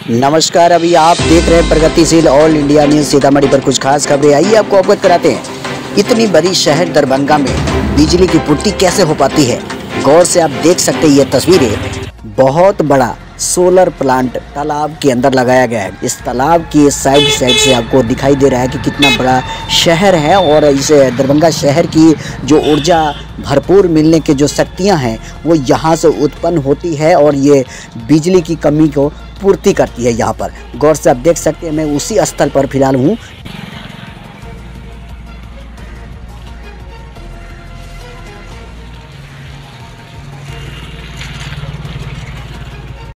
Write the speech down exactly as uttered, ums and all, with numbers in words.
नमस्कार, अभी आप देख रहे हैं प्रगतिशील ऑल इंडिया न्यूज़ सीतामढ़ी पर कुछ खास खबरें। आइए आपको अवगत कराते हैं। इतनी बड़ी शहर दरभंगा में बिजली की पूर्ति कैसे हो पाती है। गौर से आप देख सकते हैं ये तस्वीरें। बहुत बड़ा सोलर प्लांट तालाब के अंदर लगाया गया है। इस तालाब की साइड साइड से आपको दिखाई दे रहा है कि कितना बड़ा शहर है और इस दरभंगा शहर की जो ऊर्जा भरपूर मिलने की जो शक्तियां हैं वो यहाँ से उत्पन्न होती है और ये बिजली की कमी को पूर्ति करती है। यहाँ पर गौर से आप देख सकते हैं, मैं उसी स्थल पर फिलहाल हूँ